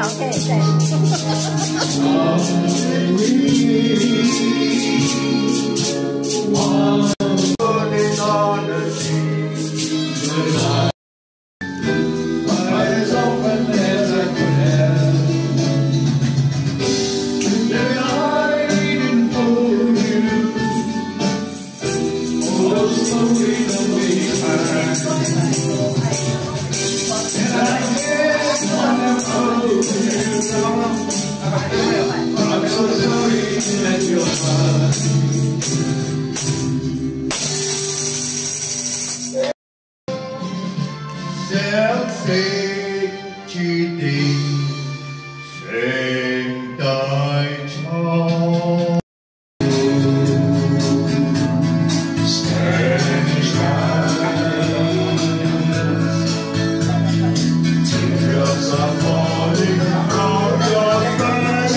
Okay, thanks. I'm so sorry that you're mine. Self-made cheating, same time child. Spanish eyes, tears are falling from your face.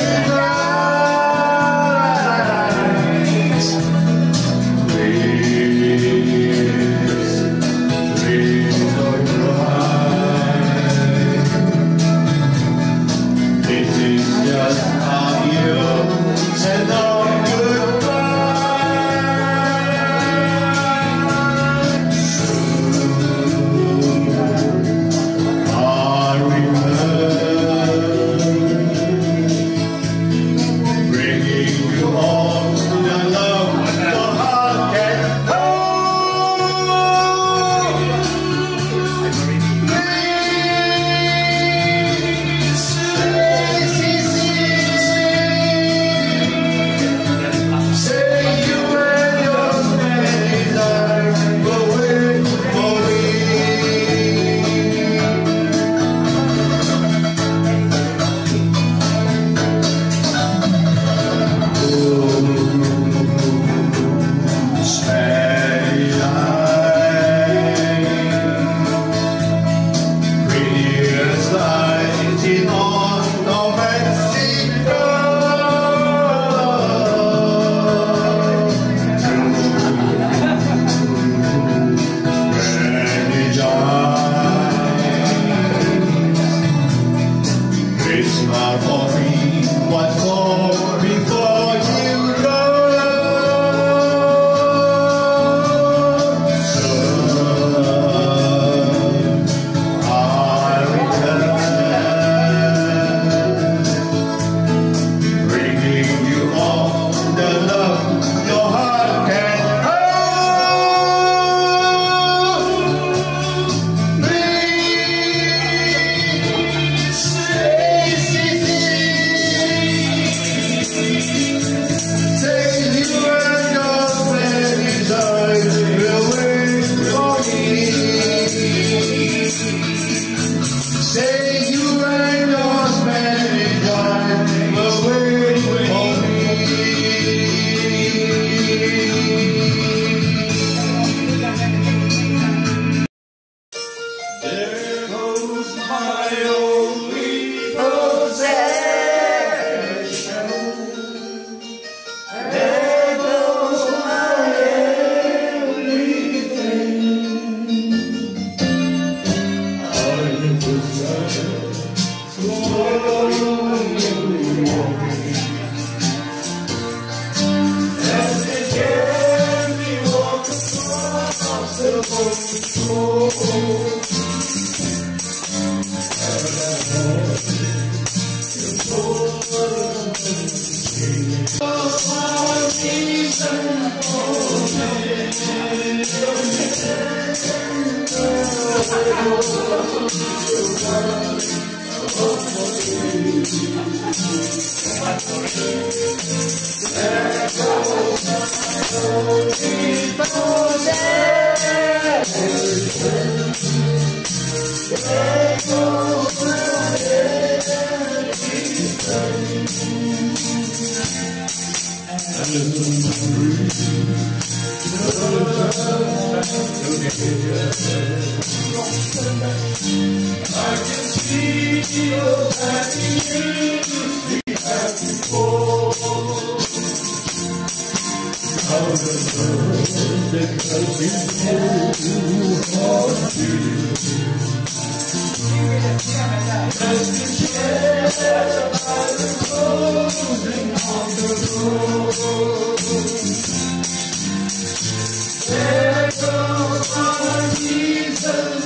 Because There goes my Jesus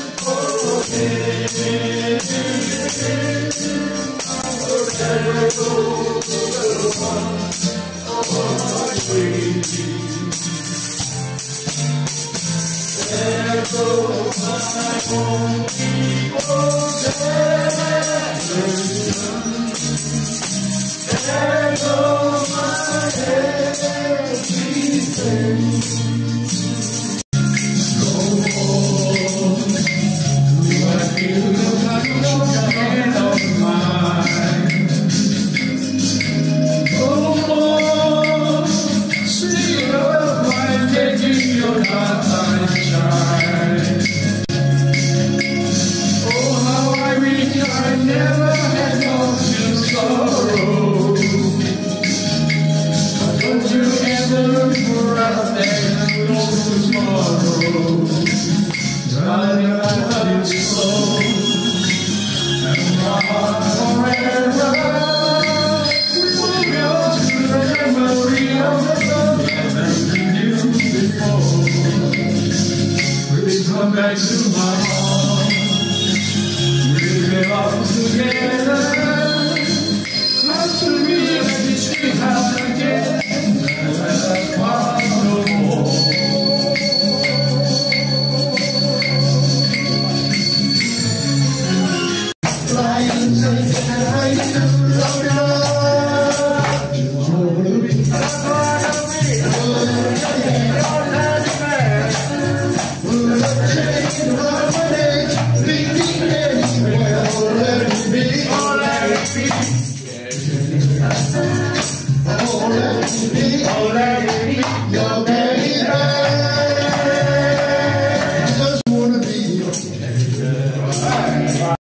forever goes the one of my dreams. There goes my only possession. There goes my everything. No more do I feel the touch of your hand on mine. No more see your light taking your light shine. Oh, how I wish I never had known your sorrow. Don't you ever look for us there no tomorrow. Darling, I love you so, and my heart forever will go to the memory of the love that we knew before. Will you come back to my heart? We'll be all together.